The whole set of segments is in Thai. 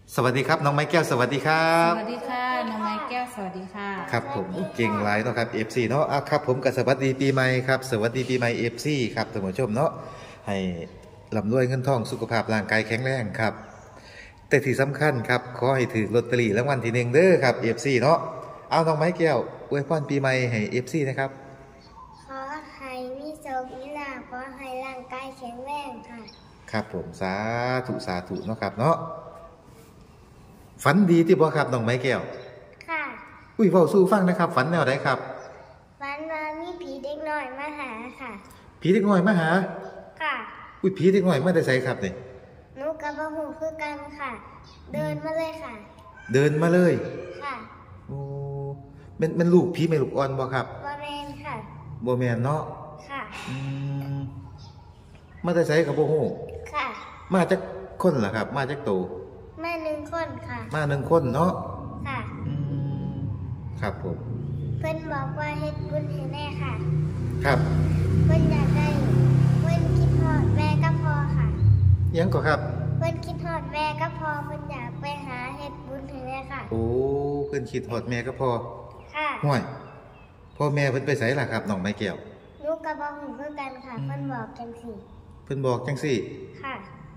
สวัสดีครับน้องไม้แก้วสวัสดีครัสบวัสดีค่ะน้องไม้แก้วสวัสดีค่ะครับผมเก่งหลายเนาะครับ FC เนาะครับผมก็สวัสดีปีใหม่ครับสวัสดีปีใหม่ FC ครับท่านผู้ชมเนาะให้ร่ำรวยเงินทองสุขภาพร่างกายแข็งแรงครับแต่ที่สำคัญครับขอให้ถือลอตเตอรี่รางวัลที่หนึ่งเด้อครับ FC เนาะเอาน้องไม้แก้วอวยพรปีใหม่ให้ FC นะครับขอให้มีโชคมีลาภขอให้ร่างกายแข็งแรงค่ะครับผมสาธุสาธุเนาะครับเนาะฝันดีที่บ่ครับน้องไม้แก้วค่ะอุ้ยเว้าสู้ฟังนะครับฝันแนวไหนครับฝันว่ามีผีเด็กน้อยมาหาค่ะผีเด็กน้อยมาหาค่ะอุ้ยผีเด็กน้อยมาได้ไสครับนี่หนูกับพ่อหูคือกันค่ะ เดินมาเลยค่ะเดินมาเลยค่ะโอ้เป็นลูกผีแม่ลูกอ่อนบ่ครับบ่แม่นค่ะบ่แม่นเนาะค่ะมาได้ไสกับบ่ฮู้ค่ะมาจากคนล่ะครับมาจากโตแม่หนึ่งคนค่ะมาหนึ่งคนเนาะค่ะครับผมเพิ่นบอกว่าเฮ็ดบุญให้แม่ค่ะครับเพิ่นอยากได้เพิ่นคิดฮอดแม่กับพ่อค่ะยังก็ครับเพิ่นคิดฮอดแม่กับพ่อเพิ่นอยากไปหาเฮ็ดบุญให้แม่ค่ะโอ้เพิ่นคิดฮอดแม่กับพ่อค่ะห่วยพ่อแม่เพิ่นไปไสล่ะครับน้องไม้แก้วหนูกับบ่ฮู้คือกันค่ะเพิ่นบอกจังซี่เพิ่นบอกจังซี่ค่ะ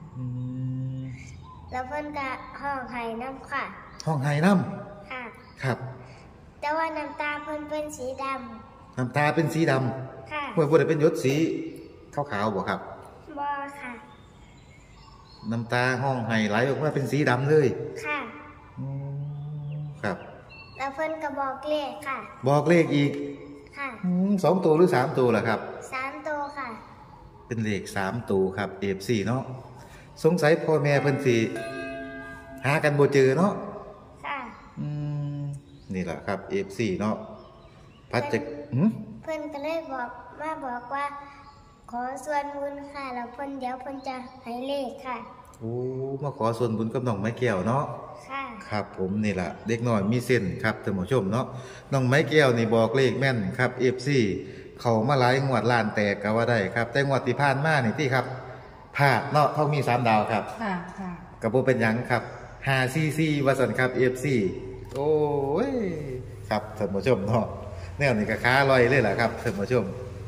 แล้วเพิ่นก็ห้องไห้น้ำค่ะห้องไห้น้ำค่ะครับแต่ว่าน้ำตาเพิ่นเป็นสีดำน้ำตาเป็นสีดำค่ะบ่ได้เป็นหยดสีขาวๆบ่ครับบ่ค่ะน้ำตาห้องไห้ไหลออกมาเป็นสีดำเลยค่ะครับแล้วเพิ่นก็บอกเลขค่ะบอกเลขอีกค่ะ 2ตัวหรือ3ตัวล่ะครับ 3ตัวค่ะเป็นเลข3ตัวครับ F4 เนาะสงสัยพ่อแม่เพิ่นสิหากันบ่เจอเนาะค่ะนี่แหละครับ F4 เนาะพัดจะเพิ่นก็เลยบอกว่าขอส่วนบุญค่ะแล้วเพิ่นจะให้เลขค่ะโอ้มาขอส่วนบุญกับน้องไม้แก้วเนาะค่ะครับผมนี่แหละเด็กน้อยมีเส้นครับท่านผู้ชมเนาะน้องไม้แก้วนี่บอกเลขแม่นครับ F4 เข้ามาหลายงวดล้านแตกก็ว่าได้ครับแต่งวดที่ผ่านมานี่ที่ครับพลาดเนาะเท่ามี3ดาวครับค่ะกับบ่เป็นหยังครับ5cc ว่าซั่นครับ F4 โอ้ยครับท่านผู้ชมเนาะแนวนี้ก็ค้าลอยเลยล่ะครับท่านผู้ชม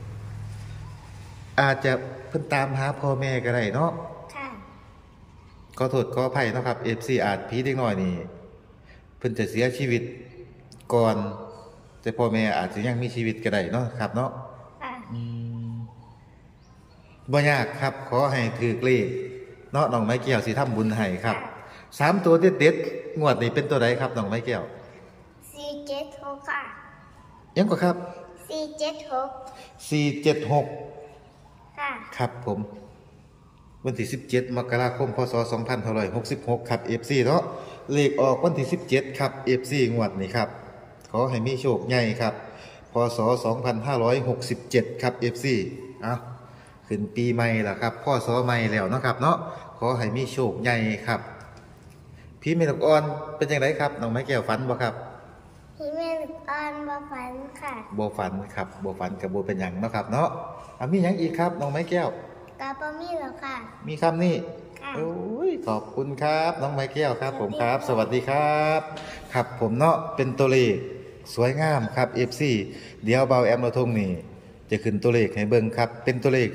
อาจจะเพิ่นตามหาพ่อแม่ก็ได้เนาะค่ะขอโทษขออภัยเนาะครับ FC อาจผีเด็กน้อยนี่เพิ่นจะเสียชีวิตก่อนแต่พ่อแม่อาจจะยังมีชีวิตก็ได้เนาะครับเนาะค่ะบ่ยากครับขอให้ถือเลขเนาะน้องไม้แก้วสิทำบุญให้ครับ3ตัวเด็ดๆงวดนี้เป็นตัวใดครับน้องไม้แก้ว 476ค่ะยังก็ครับ 476ค่ะครับผมวันที่17มกราคมพศ2566ครับ FC เนาะเลขออกวันที่17ครับ FC งวดนี้ครับขอให้มีโชคใหญ่ครับพศ2567ครับ FC เอาขึ้นปีใหม่ล่ะครับพศใหม่แล้วเนาะครับเนาะขอให้มีโชคใหญ่ครับพี่เมลูกอ่อนเป็นจังไดครับน้องไม้แก้วฝันบ่ครับพี่เมลูกอ่อนบ่ฝันค่ะบ่ฝันครับบ่ฝันกับบ่เป็นหยังเนาะครับเนาะมีหยังอีกครับน้องไม้แก้วก็บ่มีแล้วค่ะมีคำนี้โอ้ยขอบคุณครับน้องไม้แก้วครับผมครับสวัสดีครับครับผมเนาะเป็นตัวเลขสวยงามครับ FC เดี๋ยวเบาแอมเราทงนี่จะขึ้นตัวเลขให้เบิ่งครับเป็นตัวเลข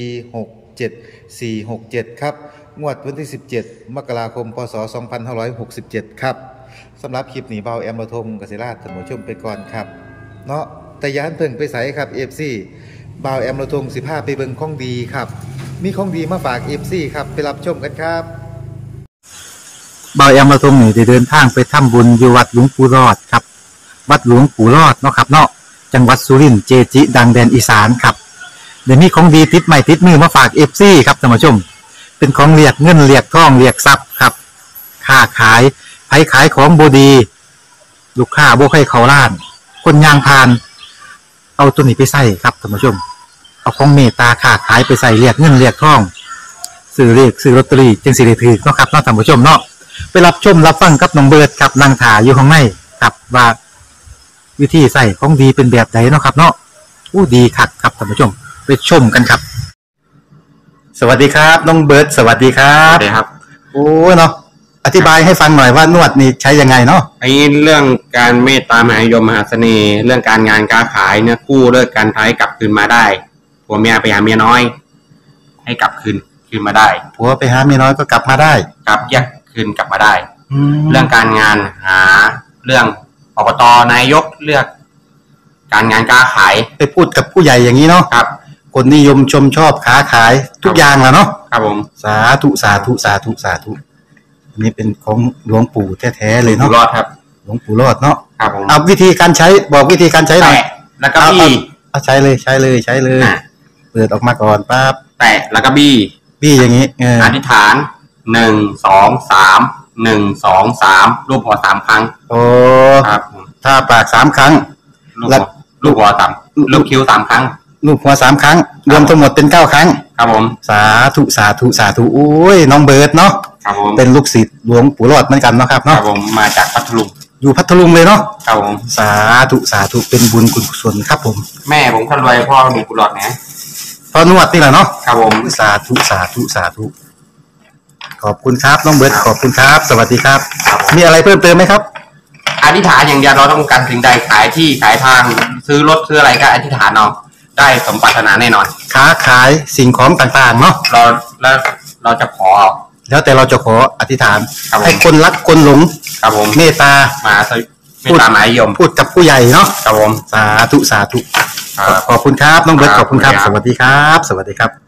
467ครับงวดวันที่17มกราคมพศ2567ครับสำหรับคลิปนี้เบาแอมเราทงกสิราชท่านผู้ชมไปก่อนครับเนาะแต่ยานเพิ่งไปใส่ครับ FC บ่าวแอมเราทง15ไปเบิ่งของดีครับมีของดีมาฝาก FC ครับไปรับชมกันครับบ่าวแอมเราทงนี่ได้เดินทางไปทำบุญอยู่วัดหลวงปู่รอดครับวัดหลวงปู่รอดเนาะครับเนาะจังหวัดสุรินทร์เจจิดังแดนอีสานครับเดี๋ยวมีของดีติดใหม่ติดมือมาฝาก FC ครับท่านผู้ชมเป็นของเรียกเงินเรียกทองเรียกทรัพย์ครับค้าขายไผขายของบ่ดีลูกค้าบ่ใครเข้าร้านคนยางพานเอาตัวนี้ไปใส่ครับท่านผู้ชมเอาของเมตตาค้าขายไปใส่เรียกเงินเรียกทองซื้อเลขซื้อลอตเตอรี่จึงสิได้ถือเนาะครับเนาะท่านผู้ชมเนาะไปรับชมรับฟังกับน้องเบิร์ดครับนางถาอยู่ข้างในครับว่าวิธีใส่ของดีเป็นแบบไหนเนาะครับเนาะอู้ดีคักครับท่านผู้ชมไปชมกันครับสวัสดีครับน้องเบิร์ดสวัสดีครับสวัสดีครับโอ้เนาะอธิบายให้ฟังหน่อยว่านวดนี่ใช้ยังไงเนาะไอ้เรื่องการเมตตามหานิยมมหาเสน่ห์ เรื่องการงานการขายเนี่ยกู้เลิกการท้ายกลับคืนมาได้ผัวเมียไปหาเมียน้อย ให้กลับคืนมาได้ผัวไปหาเมียน้อยก็กลับมาได้กลับแยกคืนกลับมาได้เรื่องการงานหาเรื่องอบตนายกเลือก การงานการขายไปพูดกับผู้ใหญ่อย่างนี้เนาะครับคนนิยมชมชอบค้าขายทุกอย่างแหละเนาะครับผมสาธุสาธุสาธุสาธุอันนี้เป็นของหลวงปู่แท้ๆเลยเนาะรอดครับหลวงปู่รอดเนาะครับผมเอาวิธีการใช้บอกวิธีการใช้หน่อยแล้วก็บี้เอาใช้เลยเปิดออกมาก่อนปั๊บแตะแล้วก็บี้อย่างนี้อธิษฐาน1-2-3รูปหัว3ครั้งโอ้ครับถ้าปาก3ครั้งลูกหัว3ลูกคิ้ว3ครั้งลูกหัว3ครั้งรวมทั้งหมดเป็น9ครั้งครับผมสาธุสาธุสาธุโอ้ยน้องเบิร์ดเนาะครับผมเป็นลูกศิษย์หลวงปู่รอดเหมือนกันเนาะครับครัเนาะบผมมาจากพัทลุงอยู่พัทลุงเลยเนาะครับผมสาธุสาธุเป็นบุญกุศลครับผมแม่ผมคนรวยพ่อมีกุหลาบนะพ่อนวดนี่แหละเนาะครับผมสาธุสาธุสาธุขอบคุณครับน้องเบิร์ดขอบคุณครับสวัสดีครับมีอะไรเพิ่มเติมไหมครับอธิษฐานอย่างเดียวเราต้องการสิ่งใดขายที่ขายทางซื้อรถซื้ออะไรก็อธิษฐานเอาได้สมปรารถนาแน่นอนค้าขายสิ่งของต่างๆเนาะเราจะขอแล้วแต่เราจะขออธิษฐานให้คนรักคนหลงครับผมเมตตาเมตตามหานิยมพูดกับผู้ใหญ่เนาะครับผมสาธุสาธุขอบคุณครับน้องเบิร์ตขอบคุณครับสวัสดีครับสวัสดีครับ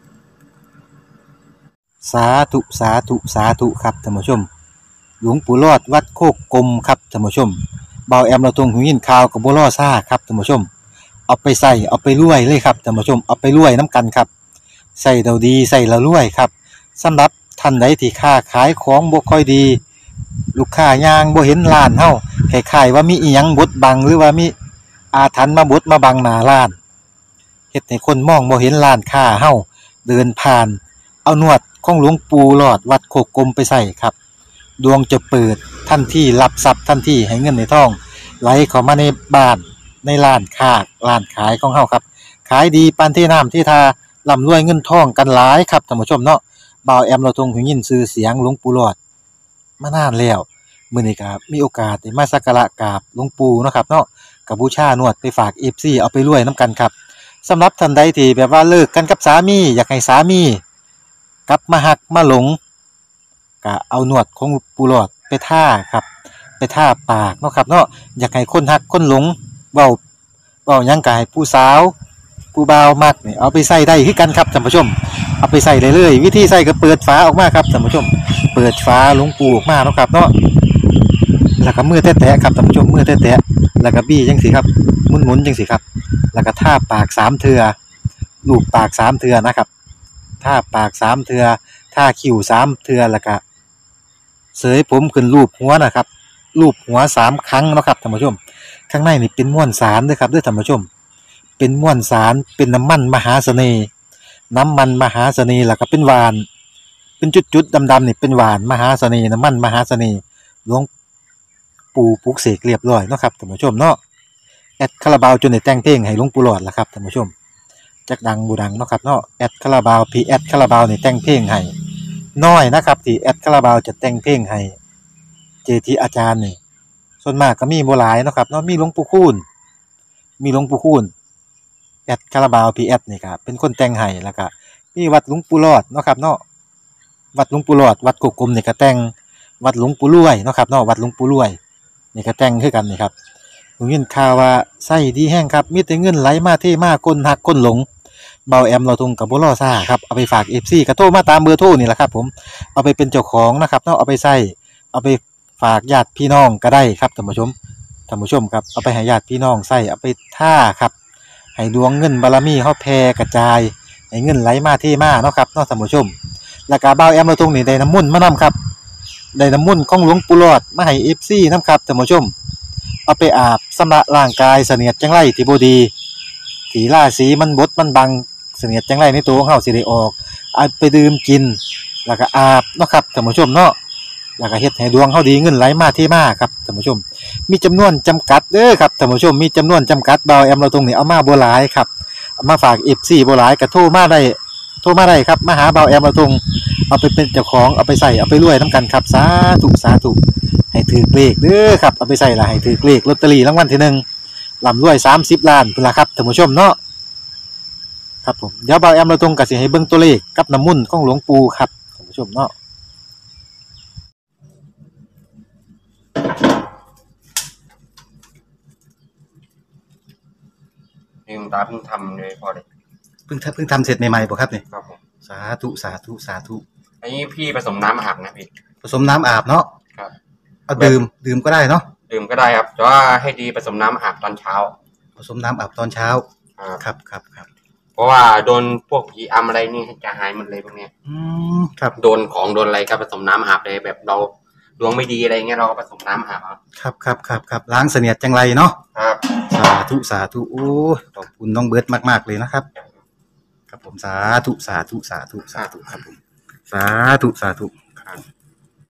สาธุสาธุสาธุครับท่านผู้ชมหลวงปู่รอดวัดโคกกลมครับท่านผู้ชมเบาแอมเราตรงหูยินข่าวกับบัวล่อซ่าครับท่านผู้ชมเอาไปใส่เอาไปรวยเลยครับท่านผู้ชมเอาไปรวยน้ำกันครับใส่เราดีใส่เรารวยครับสำหรับท่านใดที่ค้าขายของบ่ค่อยดีลูกค้ายางบ่เห็นร้านเฮาคล้ายๆว่ามีอีหยังบดบังหรือว่ามีอาถรรพ์มาบดมาบังหน้าร้านเฮ็ดให้คนมองบ่เห็นร้านค้าเฮาเดินผ่านเอานวดของหลวงปู่หลอดวัดโคกกลมไปใส่ครับดวงจะเปิดทันทีรับทรัพย์ทันทีให้เงินในท้องไหลเข้ามาในบ้านในร้านค้าร้านขายของเฮาครับขายดีปานที่น้ำที่ทาร่ำรวยเงินทองกันหลายครับท่านผู้ชมเนาะบ่าวแอมเราทรงหูยินชื่อเสียงหลวงปู่หลอดมานานแล้วมื้อนี้ก็มีโอกาสได้มาสักการะกราบหลวงปู่เนาะครับเนาะก็บูชานวดไปฝาก FC เอาไปรวยนํกันครับสำหรับท่านใดที่แบบว่าเลิกกันกับสามีอยากให้สามีกลับมาหักมาหลงก็เอานวดของปู่หลอดไปท่าครับไปท่าปากเนาะครับเนาะอยากให้คนหักคนหลงเว้าหยังก็ให้ผู้สาวผู้บ่าวมักนี่เอาไปใส่ได้คือกันครับท่านผู้ชมเอาไปใส่ได้เลยวิธีใส่ก็เปิดฝาออกมาครับท่านผู้ชมเปิดฝาหลวงปู่ออกมาเนาะครับเนาะแล้วก็มือแตะๆครับท่านผู้ชมมือแตะๆแล้วก็บี้จังซี่ครับหมุนๆจังซี่ครับแล้วก็ท่าปาก3เทื่อลูบปาก3เทื่อนะครับท่าปาก3เทื่อท่าคิ้ว3เทื่อแล้วก็เสยผมขึ้นรูปหัวนะครับรูปหัว3ครั้งเนาะครับท่านผู้ชมข้างในนี่เป็นม้วนสารเด้อครับเด้อท่านผู้ชมเป็นม้วนสารเป็นน้ำมันมหาเสน่ห์น้ำมันมหาเสน่ห์แล้วก็เป็นหวานเป็นจุดๆดำๆนี่เป็นหวานมหาเสน่ห์น้ำมันมหาเสน่ห์หลวงปู่ปลุกเสกเรียบร้อยเนาะครับท่านผู้ชมเนาะแอดคาราบาวจนได้แต่งเพลงให้หลวงปู่หลอดล่ะครับท่านผู้ชมจักดังบ่ดังเนาะครับเนาะแอดคาราบาวพี่แอดคาราบาวนี่แต่งเพลงให้น้อยนะครับที่แอดคาราบาวจะแต่งเพลงให้เจทีอาจารย์นี่ส่วนมากก็มีบ่หลายเนาะครับเนาะมีหลวงปู่คูณแอดคาราบาวพีแอดนี่ครับเป็นคนแต่งให้แล้วก็มีวัดหลวงปู่หลอดเนาะครับเนาะวัดหลวงปู่หลอดวัดโคกกลมนี่ก็แต่งวัดหลวงปู่รวยเนาะครับเนาะวัดหลวงปู่รวยนี่ก็แต่งคือกันนี่ครับผมยินข่าวว่าไส้ดีแห้งครับมีแต่เงินไหลมาเทมาคนหักคนหลงเบาแอมเราทงกับบ่ล่อซ่าครับเอาไปฝาก FC ก็โทรมาตามเบอร์โทรนี่แหละครับผมเอาไปเป็นเจ้าของนะครับเนาะเอาไปใส่เอาไปฝากญาติพี่น้องก็ได้ครับท่านผู้ชมครับเอาไปให้ญาติพี่น้องใส่เอาไปท่าครับให้ดวงเงินบารมีเฮาแผ่กระจายให้เงินไหลมาเทมาเนาะครับเนาะท่านผู้ชมแล้วก็บ่าวแอมเราตรงนี้ได้น้ำมนต์มานํครับได้น้ำมนต์ของหลวงปู่หลอดมาให้ FC นํครับท่านผู้ชมเอาไปอาบชำระร่างกายเสนียดจังไรที่บ่ดีที่ราศีมันบดมันบังเสนียดจังไรในตัวของเฮาสิได้ออกเอาไปดื่มกินแล้วก็อาบเนาะครับท่านผู้ชมเนาะแล้วก็เฮ็ดให้ดวงเฮาดีเงินไหลมาเทมาครับท่านผู้ชมมีจำนวนจำกัดเด้อครับท่านผู้ชมมีจำนวนจำกัดบ่าวแอมเราตรงนี้เอามาบ่หลายครับเอามาฝาก FC บ่หลายก็โทรมาได้ครับมาหาบ่าวแอมเราตรงเอาไปเป็นเจ้าของเอาไปใส่เอาไปรวยน้ำกันครับสาธุสาธุให้ถือเลขเด้อครับเอาไปใส่ละให้ถือเลขลอตเตอรี่รางวัลที่หนึ่งลำรวย30 ล้านพุ่นละครับท่านผู้ชมเนาะครับผมเดี๋ยวบ่าวแอมเราตรงกับสิให้เบิ่งตัวเลขกับน้ำมุ่นต์ของหลวงปู่ครับท่านผู้ชมเนาะนี่คุณตาเพิ่งทำเลยพอเลยเพิ่งทำเสร็จใหม่ๆป่ะครับเนี่ยครับผมสาธุสาธุสาธุอันนี้พี่ผสมน้ำอาบนะพี่ผสมน้ำอาบเนาะครับเอาดื่มก็ได้เนาะดื่มก็ได้ครับแต่ว่าให้ดีผสมน้ำอาบตอนเช้าผสมน้ำอาบตอนเช้า ครับเพราะว่าโดนพวกผีอำอะไรนี่จะหายหมดเลยพวกเนี้ยครับโดนของโดนอะไรก็ผสมน้ำอาบเลยแบบเราดวงไม่ดีอะไรเงี้ยเราก็ผสมน้ำอาบครับล้างเสนียดจังไรเนาะครับสาธุโอ้ขอบคุณน้องเบิร์ตมากๆเลยนะครับครับผมสาธุครับผมสาธุครับ